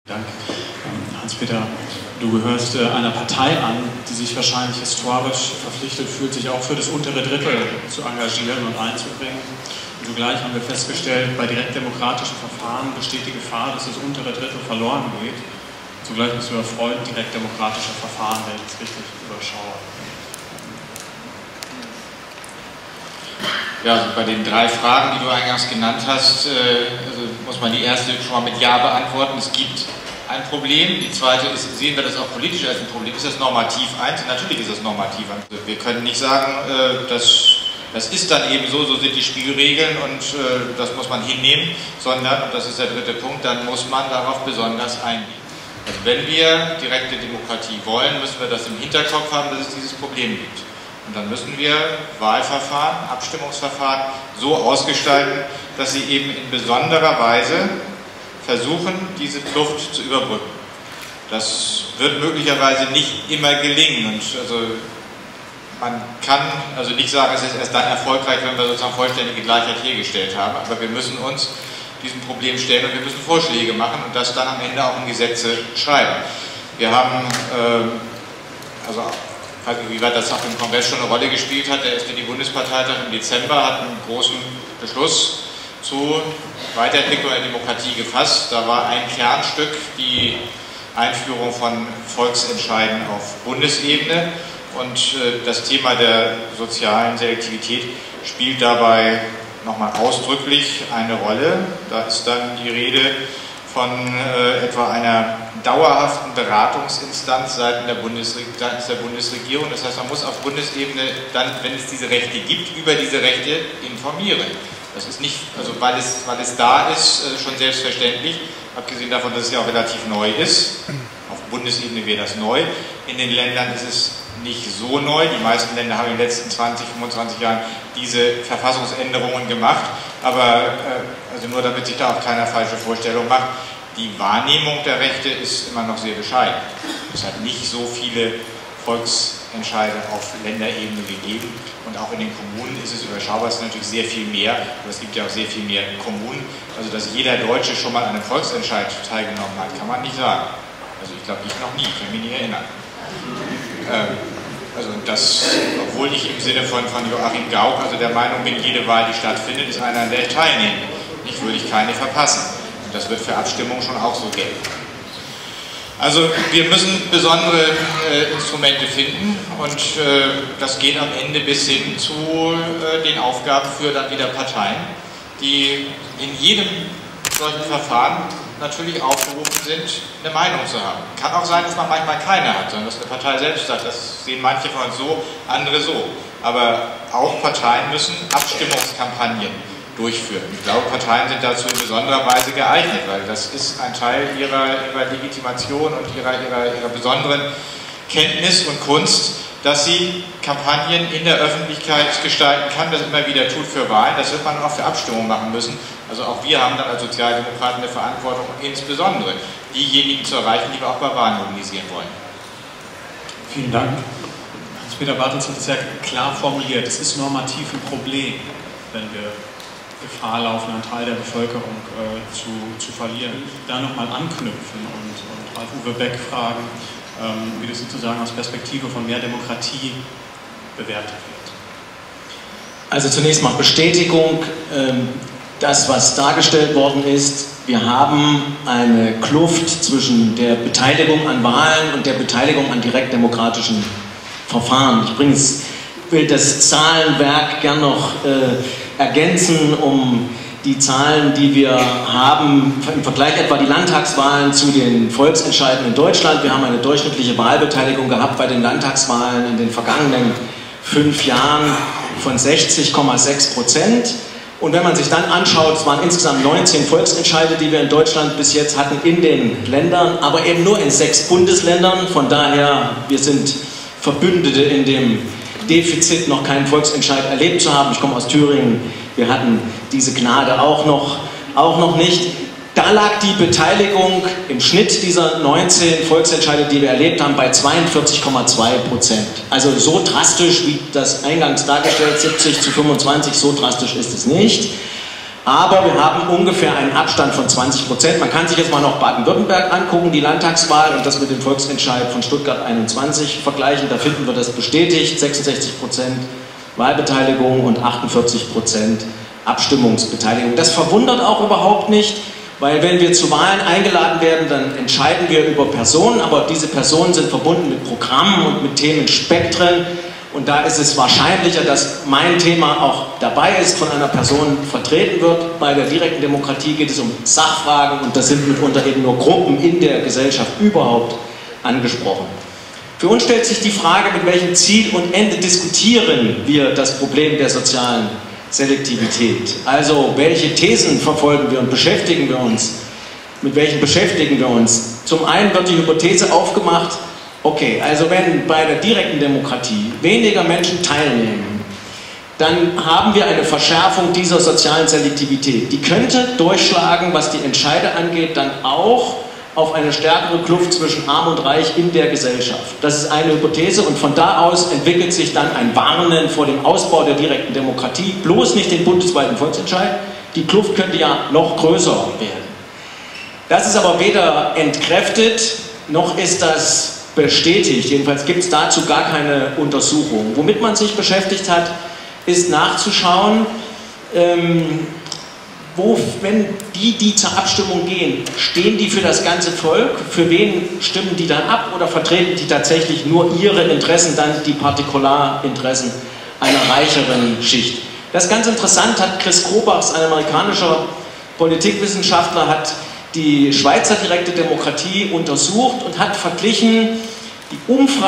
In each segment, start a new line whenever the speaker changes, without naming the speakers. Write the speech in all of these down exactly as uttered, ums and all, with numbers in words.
Dank. Hans-Peter, du gehörst äh, einer Partei an, die sich wahrscheinlich historisch verpflichtet fühlt, sich auch für das untere Drittel zu engagieren und einzubringen. Und zugleich haben wir festgestellt, bei direktdemokratischen Verfahren besteht die Gefahr, dass das untere Drittel verloren geht. Zugleich bist du erfreut, direktdemokratische Verfahren, wenn ich es richtig überschaue.
Ja, also bei den drei Fragen, die du eingangs genannt hast, äh, also muss man die erste schon mal mit Ja beantworten. Es gibt ein Problem. Die zweite ist, sehen wir das auch politisch als ein Problem? Ist das normativ eins? Natürlich ist das normativ eins. Wir können nicht sagen, äh, dass, das ist dann eben so, so sind die Spielregeln und äh, das muss man hinnehmen, sondern, und das ist der dritte Punkt, dann muss man darauf besonders eingehen. Also wenn wir direkte Demokratie wollen, müssen wir das im Hinterkopf haben, dass es dieses Problem gibt. Und dann müssen wir Wahlverfahren, Abstimmungsverfahren so ausgestalten, dass sie eben in besonderer Weise versuchen, diese Kluft zu überbrücken. Das wird möglicherweise nicht immer gelingen. Und also man kann also nicht sagen, es ist erst dann erfolgreich, wenn wir sozusagen vollständige Gleichheit hergestellt haben. Aber wir müssen uns diesem Problem stellen und wir müssen Vorschläge machen und das dann am Ende auch in Gesetze schreiben. Wir haben, äh, also ich weiß nicht, wie weit das auch im Kongress schon eine Rolle gespielt hat, der S P D-Bundesparteitag im Dezember hat einen großen Beschluss zu Weiterentwicklung der Demokratie gefasst. Da war ein Kernstück die Einführung von Volksentscheiden auf Bundesebene und äh, das Thema der sozialen Selektivität spielt dabei nochmal ausdrücklich eine Rolle. Da ist dann die Rede von äh, etwa einer dauerhaften Beratungsinstanz seitens der, Bundesre seitens der Bundesregierung. Das heißt, man muss auf Bundesebene dann, wenn es diese Rechte gibt, über diese Rechte informieren. Das ist nicht, also weil es, weil es da ist, äh, schon selbstverständlich, abgesehen davon, dass es ja auch relativ neu ist. Auf Bundesebene wäre das neu. In den Ländern ist es nicht so neu. Die meisten Länder haben in den letzten zwanzig, fünfundzwanzig Jahren diese Verfassungsänderungen gemacht. Aber äh, also nur damit sich da auch keiner falsche Vorstellung macht, die Wahrnehmung der Rechte ist immer noch sehr bescheiden. Es hat nicht so viele Volksentscheide auf Länderebene gegeben und auch in den Kommunen ist es überschaubar, es ist natürlich sehr viel mehr, aber es gibt ja auch sehr viel mehr Kommunen. Also dass jeder Deutsche schon mal an einem Volksentscheid teilgenommen hat, kann man nicht sagen. Also ich glaube, ich noch nie, kann mich nicht erinnern. Ähm, also das, obwohl ich im Sinne von, von Joachim Gauck, also der Meinung bin, jede Wahl, die stattfindet, ist eine, an der ich teilnehme. Ich würde ich keine verpassen. Und das wird für Abstimmungen schon auch so gelten. Also wir müssen besondere äh, Instrumente finden und äh, das geht am Ende bis hin zu äh, den Aufgaben für dann wieder Parteien, die in jedem solchen Verfahren natürlich aufgerufen sind, eine Meinung zu haben. Kann auch sein, dass man manchmal keine hat, sondern dass eine Partei selbst sagt, das sehen manche von uns so, andere so. Aber auch Parteien müssen Abstimmungskampagnen durchführen. Ich glaube, Parteien sind dazu in besonderer Weise geeignet, weil das ist ein Teil ihrer, ihrer Legitimation und ihrer, ihrer, ihrer besonderen Kenntnis und Kunst, dass sie Kampagnen in der Öffentlichkeit gestalten kann, das immer wieder tut für Wahlen. Das wird man auch für Abstimmungen machen müssen. Also auch wir haben dann als Sozialdemokraten eine Verantwortung, insbesondere diejenigen zu erreichen, die wir auch bei Wahlen mobilisieren wollen.
Vielen Dank. Hans-Peter Bartels hat es ja klar formuliert, es ist normativ ein Problem, wenn wir Gefahr laufen, einen Teil der Bevölkerung äh, zu, zu verlieren. Da nochmal anknüpfen und, und Ralf-Uwe Beck fragen, ähm, wie das sozusagen aus Perspektive von mehr Demokratie bewertet wird.
Also zunächst mal Bestätigung, ähm, das, was dargestellt worden ist. Wir haben eine Kluft zwischen der Beteiligung an Wahlen und der Beteiligung an direktdemokratischen Verfahren. Ich bringe es, will das Zahlenwerk gern noch äh, ergänzen, um die Zahlen, die wir haben, im Vergleich etwa die Landtagswahlen zu den Volksentscheiden in Deutschland. Wir haben eine durchschnittliche Wahlbeteiligung gehabt bei den Landtagswahlen in den vergangenen fünf Jahren von sechzig Komma sechs Prozent. Und wenn man sich dann anschaut, es waren insgesamt neunzehn Volksentscheide, die wir in Deutschland bis jetzt hatten in den Ländern, aber eben nur in sechs Bundesländern. Von daher, wir sind Verbündete in dem Defizit, noch keinen Volksentscheid erlebt zu haben. Ich komme aus Thüringen, wir hatten diese Gnade auch noch, auch noch nicht. Da lag die Beteiligung im Schnitt dieser neunzehn Volksentscheide, die wir erlebt haben, bei zweiundvierzig Komma zwei Prozent. Also so drastisch, wie das eingangs dargestellt, siebzig zu fünfundzwanzig, so drastisch ist es nicht. Aber wir haben ungefähr einen Abstand von zwanzig Prozent. Man kann sich jetzt mal noch Baden-Württemberg angucken, die Landtagswahl, und das mit dem Volksentscheid von Stuttgart einundzwanzig vergleichen. Da finden wir das bestätigt, sechsundsechzig Prozent Wahlbeteiligung und achtundvierzig Prozent Abstimmungsbeteiligung. Das verwundert auch überhaupt nicht, weil wenn wir zu Wahlen eingeladen werden, dann entscheiden wir über Personen, aber diese Personen sind verbunden mit Programmen und mit Themenspektren. Und da ist es wahrscheinlicher, dass mein Thema auch dabei ist, von einer Person vertreten wird. Bei der direkten Demokratie geht es um Sachfragen und das sind mitunter eben nur Gruppen in der Gesellschaft überhaupt angesprochen. Für uns stellt sich die Frage, mit welchem Ziel und Ende diskutieren wir das Problem der sozialen Selektivität. Also welche Thesen verfolgen wir und beschäftigen wir uns? Mit welchen beschäftigen wir uns? Zum einen wird die Hypothese aufgemacht, okay, also wenn bei der direkten Demokratie weniger Menschen teilnehmen, dann haben wir eine Verschärfung dieser sozialen Selektivität. Die könnte durchschlagen, was die Entscheide angeht, dann auch auf eine stärkere Kluft zwischen Arm und Reich in der Gesellschaft. Das ist eine Hypothese und von da aus entwickelt sich dann ein Warnen vor dem Ausbau der direkten Demokratie, bloß nicht den bundesweiten Volksentscheid. Die Kluft könnte ja noch größer werden. Das ist aber weder entkräftet, noch ist das bestätigt. Jedenfalls gibt es dazu gar keine Untersuchung. Womit man sich beschäftigt hat, ist nachzuschauen, ähm, wo, wenn die, die zur Abstimmung gehen, stehen die für das ganze Volk? Für wen stimmen die dann ab oder vertreten die tatsächlich nur ihre Interessen, dann die Partikularinteressen einer reicheren Schicht? Das ist ganz interessant, hat Chris Krobachs, ein amerikanischer Politikwissenschaftler, hat die Schweizer direkte Demokratie untersucht und hat verglichen die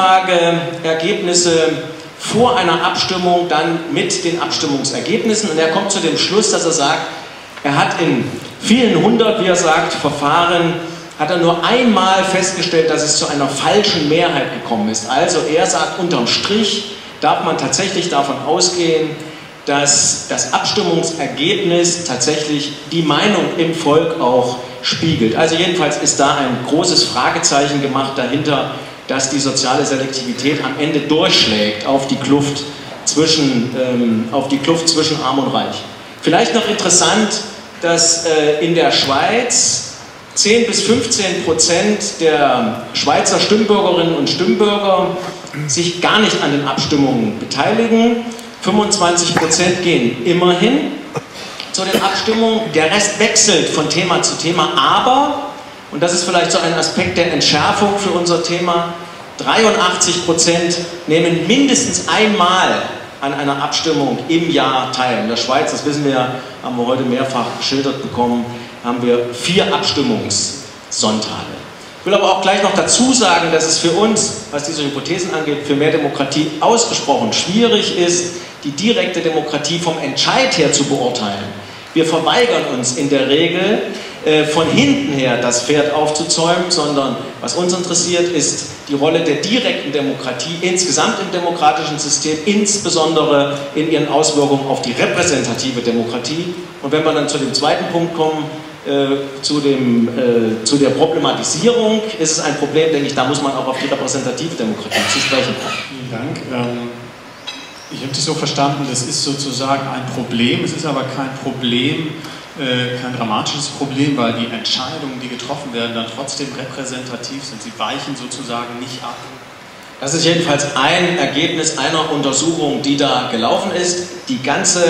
Umfrageergebnisse vor einer Abstimmung dann mit den Abstimmungsergebnissen. Und er kommt zu dem Schluss, dass er sagt, er hat in vielen hundert, wie er sagt, Verfahren, hat er nur einmal festgestellt, dass es zu einer falschen Mehrheit gekommen ist. Also er sagt, unterm Strich darf man tatsächlich davon ausgehen, dass das Abstimmungsergebnis tatsächlich die Meinung im Volk auch spiegelt. Also jedenfalls ist da ein großes Fragezeichen gemacht dahinter, dass die soziale Selektivität am Ende durchschlägt auf die Kluft zwischen, ähm, auf die Kluft zwischen Arm und Reich. Vielleicht noch interessant, dass äh, in der Schweiz zehn bis fünfzehn Prozent der Schweizer Stimmbürgerinnen und Stimmbürger sich gar nicht an den Abstimmungen beteiligen. fünfundzwanzig Prozent gehen immerhin zu den Abstimmungen. Der Rest wechselt von Thema zu Thema, aber, und das ist vielleicht so ein Aspekt der Entschärfung für unser Thema, dreiundachtzig Prozent nehmen mindestens einmal an einer Abstimmung im Jahr teil. In der Schweiz, das wissen wir, haben wir heute mehrfach geschildert bekommen, haben wir vier Abstimmungssonntage. Ich will aber auch gleich noch dazu sagen, dass es für uns, was diese Hypothesen angeht, für mehr Demokratie ausgesprochen schwierig ist, die direkte Demokratie vom Entscheid her zu beurteilen. Wir verweigern uns in der Regel, äh, von hinten her das Pferd aufzuzäumen, sondern was uns interessiert, ist die Rolle der direkten Demokratie insgesamt im demokratischen System, insbesondere in ihren Auswirkungen auf die repräsentative Demokratie. Und wenn wir dann zu dem zweiten Punkt kommen, äh, zu, dem, äh, zu der Problematisierung, ist es ein Problem, denke ich, da muss man auch auf die repräsentative Demokratie zu sprechen kommen.
Vielen Dank. Ähm Ich habe dich so verstanden, das ist sozusagen ein Problem, es ist aber kein Problem, äh, kein dramatisches Problem, weil die Entscheidungen, die getroffen werden, dann trotzdem repräsentativ sind. Sie weichen sozusagen nicht ab.
Das ist jedenfalls ein Ergebnis einer Untersuchung, die da gelaufen ist. Die ganze,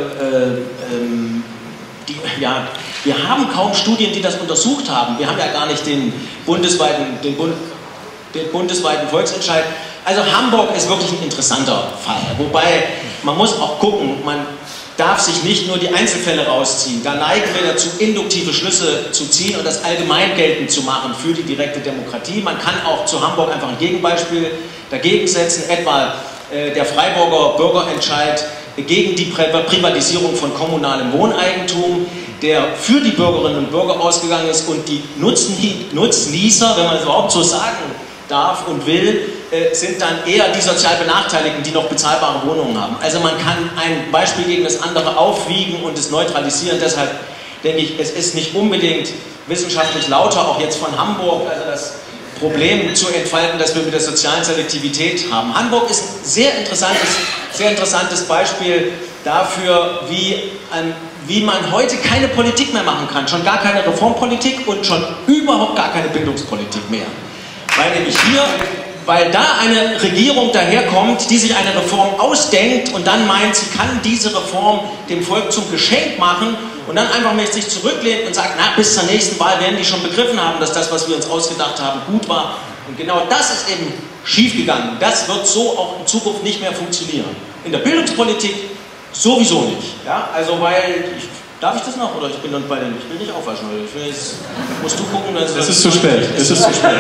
äh, ähm, die, ja, wir haben kaum Studien, die das untersucht haben. Wir haben ja gar nicht den bundesweiten, den, Bund, den bundesweiten Volksentscheid. Also Hamburg ist wirklich ein interessanter Fall, wobei man muss auch gucken, man darf sich nicht nur die Einzelfälle rausziehen, da neigen wir dazu, induktive Schlüsse zu ziehen und das allgemein geltend zu machen für die direkte Demokratie. Man kann auch zu Hamburg einfach ein Gegenbeispiel dagegen setzen, etwa äh, der Freiburger Bürgerentscheid gegen die Privatisierung von kommunalem Wohneigentum, der für die Bürgerinnen und Bürger ausgegangen ist und die Nutznießer, wenn man es überhaupt so sagen darf und will, sind dann eher die sozial Benachteiligten, die noch bezahlbare Wohnungen haben. Also man kann ein Beispiel gegen das andere aufwiegen und es neutralisieren. Deshalb denke ich, es ist nicht unbedingt wissenschaftlich lauter, auch jetzt von Hamburg, also das Problem zu entfalten, das wir mit der sozialen Selektivität haben. Hamburg ist ein sehr interessantes, sehr interessantes Beispiel dafür, wie, ein, wie man heute keine Politik mehr machen kann, schon gar keine Reformpolitik und schon überhaupt gar keine Bildungspolitik mehr. Weil nämlich hier, weil da eine Regierung daherkommt, die sich eine Reform ausdenkt und dann meint, sie kann diese Reform dem Volk zum Geschenk machen und dann einfach mal sich zurücklehnt und sagt, na, bis zur nächsten Wahl werden die schon begriffen haben, dass das, was wir uns ausgedacht haben, gut war. Und genau das ist eben schiefgegangen. Das wird so auch in Zukunft nicht mehr funktionieren. In der Bildungspolitik sowieso nicht. Ja? Also, weil, ich, darf ich das noch? Oder ich bin dann bei den, ich will nicht aufwaschen, oder ich will jetzt, musst du gucken, dass
es ist zu spät. Es ist zu spät.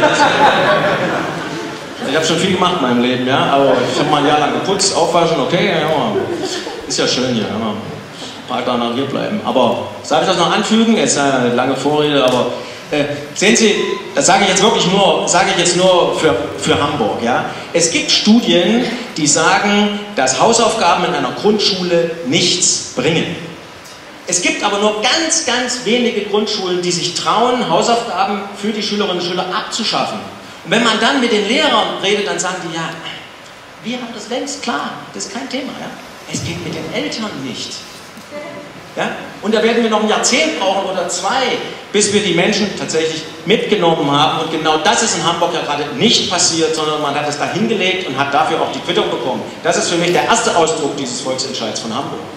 Ich habe schon viel gemacht in meinem Leben, ja, aber ich habe mal ein Jahr lang geputzt, aufwaschen, okay, ja, ist ja schön hier, ja, ein paar Tage nach hier bleiben. Aber, darf ich das noch anfügen? Jetzt eine lange Vorrede, aber äh, sehen Sie, das sage ich jetzt wirklich nur, sage ich jetzt nur für, für Hamburg, ja. Es gibt Studien, die sagen, dass Hausaufgaben in einer Grundschule nichts bringen. Es gibt aber nur ganz, ganz wenige Grundschulen, die sich trauen, Hausaufgaben für die Schülerinnen und Schüler abzuschaffen. Und wenn man dann mit den Lehrern redet, dann sagen die, ja, wir haben das längst klar, das ist kein Thema. Ja? Es geht mit den Eltern nicht. Ja? Und da werden wir noch ein Jahrzehnt brauchen oder zwei, bis wir die Menschen tatsächlich mitgenommen haben. Und genau das ist in Hamburg ja gerade nicht passiert, sondern man hat es da hingelegt und hat dafür auch die Quittung bekommen. Das ist für mich der erste Ausdruck dieses Volksentscheids von Hamburg.